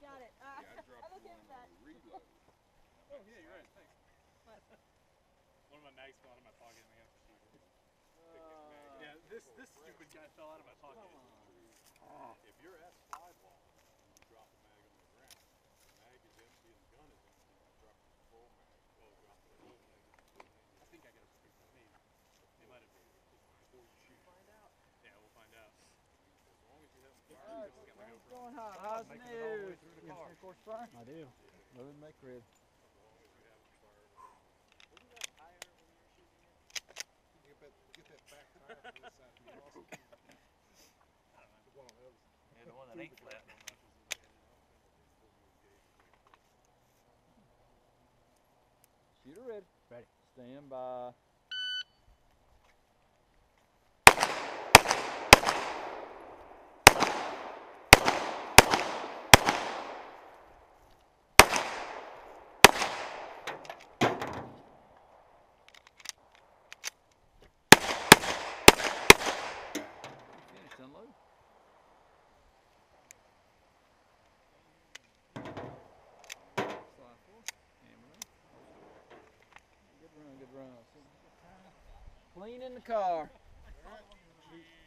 Got it. Yeah, I I'm dropped okay one with on that. a reload. Oh, yeah, you're right. Thanks. What? One of my mags fell out of my pocket and I got the shooter. Picnic mag. Yeah, this stupid guy fell out of my pocket. If you're at fly ball and you drop a mag on the ground, the mag is empty and the gun is empty, you drop the full mag. Oh, drop the full mag. I think I got a maybe. It might have been. Before you shoot. Find out. Yeah, we'll find out. As long as you haven't Alright, fired, still got my GoPro. Going hot. How's the Making it all the way news? through the You car. have course fire? I do. Living make red. as long as you haven't fired. Wasn't that higher when you were shooting it? Get that back tire from this side. It'd be awesome. The one on the other side. Yeah, the one that ain't flat. Shooter ready. Ready. Stand by. Finished, unload. Slide forward. Hammer in. Good run, good run. Clean in the car. All right.